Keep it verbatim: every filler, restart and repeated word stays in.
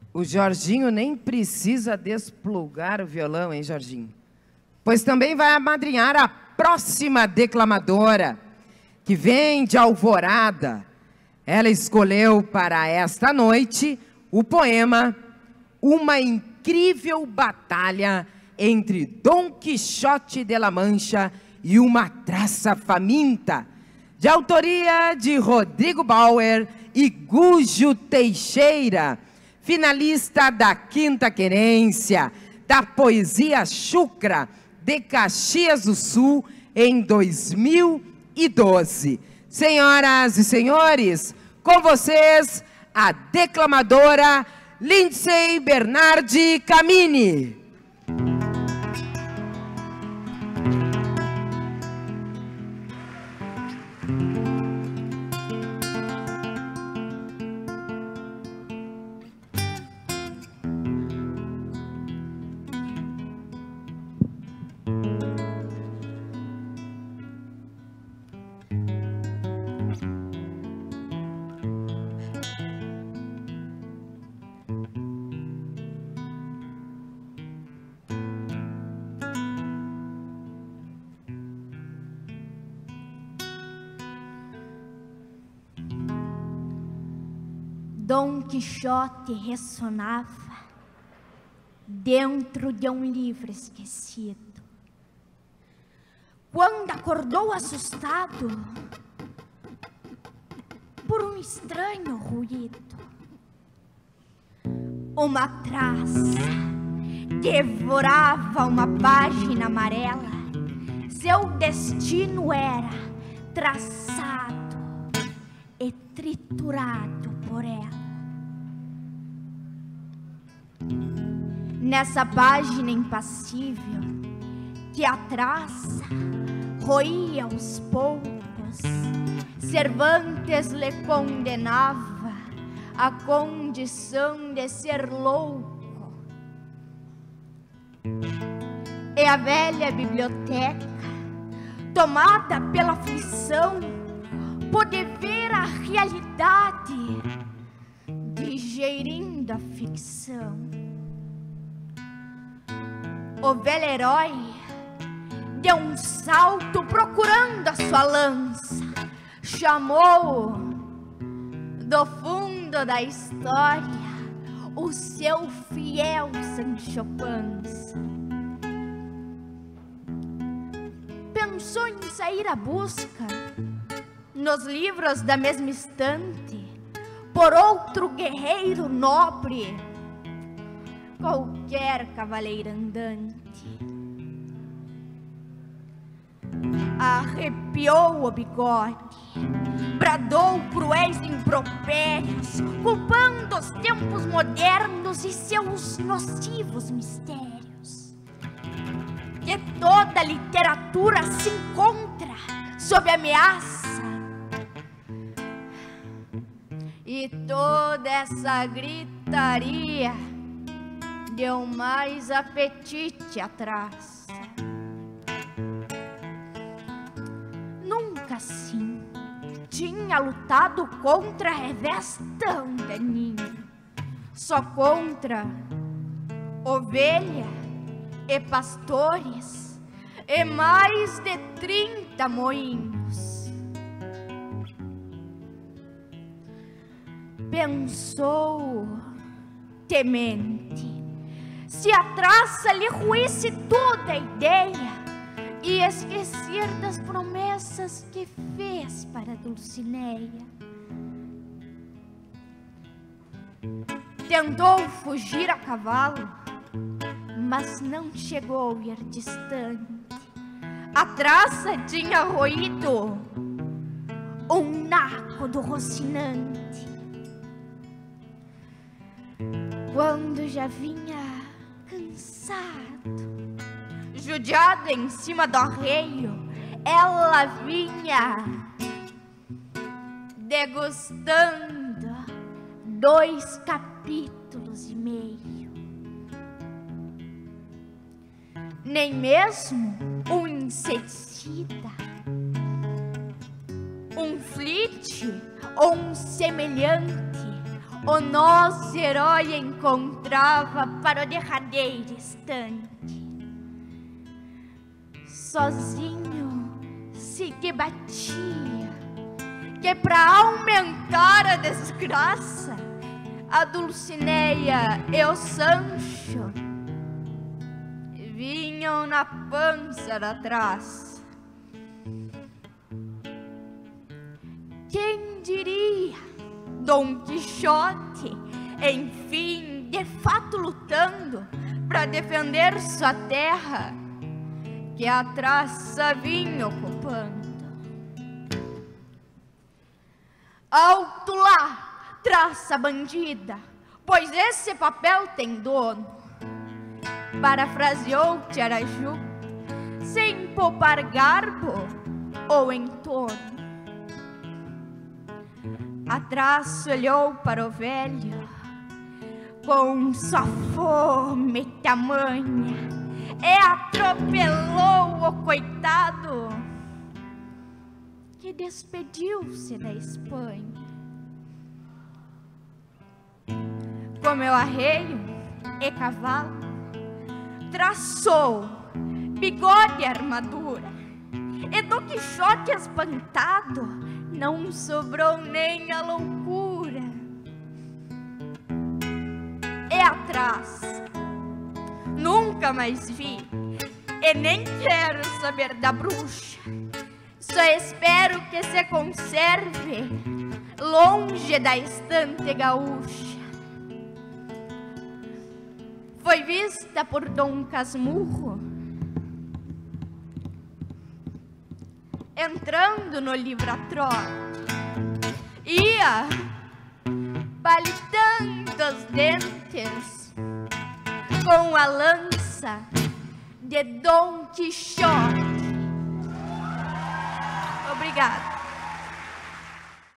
O Jorginho nem precisa desplugar o violão, hein, Jorginho? Pois também vai amadrinhar a próxima declamadora, que vem de Alvorada. Ela escolheu para esta noite o poema Uma Incrível Batalha entre Dom Quixote de la Mancha e uma Traça Faminta, de autoria de Rodrigo Bauer e Gujo Teixeira, finalista da Quinta Querência, da Poesia Chucra, de Caxias do Sul, em dois mil e doze. Senhoras e senhores, com vocês, a declamadora Lindsay Bernardi Camini. Dom Quixote ressonava dentro de um livro esquecido, quando acordou assustado por um estranho ruído. Uma traça devorava uma página amarela. Seu destino era traçado e triturado por ela. Nessa página impassível que a traça roía aos poucos, Cervantes lhe condenava a condição de ser louco. E a velha biblioteca, tomada pela aflição, pôde ver a realidade digerindo a ficção. O velho herói deu um salto procurando a sua lança, chamou do fundo da história o seu fiel Sancho Panza. Pensou em sair à busca nos livros da mesma estante por outro guerreiro nobre, qualquer cavaleiro andante. Arrepiou o bigode, bradou cruéis impropérios, culpando os tempos modernos e seus nocivos mistérios. Que toda literatura se encontra sob ameaça, e toda essa gritaria deu mais apetite à traça. Nunca assim tinha lutado contra revés tão daninho, só contra ovelha e pastores e mais de trinta moinhos. Pensou temente, se a traça lhe ruísse toda a ideia e esquecer das promessas que fez para Dulcineia. Tentou fugir a cavalo, mas não chegou a ir distante. A traça tinha roído um naco do Rocinante. Quando já vinha cansado, judiado em cima do arreio, ela vinha degustando dois capítulos e meio. Nem mesmo um inseticida, um flite ou um semelhante o nosso herói encontrava para o derradeiro instante. Sozinho se debatia que para aumentar a desgraça, a Dulcineia e o Sancho vinham na pança da traça. Quem diria Dom Quixote, enfim, de fato lutando para defender sua terra, que a traça vinha ocupando. Alto lá, traça bandida, pois esse papel tem dono. Parafraseou Tiaraju, sem poupar garbo ou entono. A traça olhou para o velho com sua fome tamanha e atropelou o coitado, que despediu-se da Espanha. Comeu arreio e cavalo, traçou bigode e armadura, e do Quixote espantado não sobrou nem a loucura. E atrás nunca mais vi, e nem quero saber da bruxa. Só espero que se conserve longe da estante gaúcha. Foi vista por Dom Casmurro entrando no livratrote, ia palitando os dentes com a lança de Dom Quixote. Obrigada.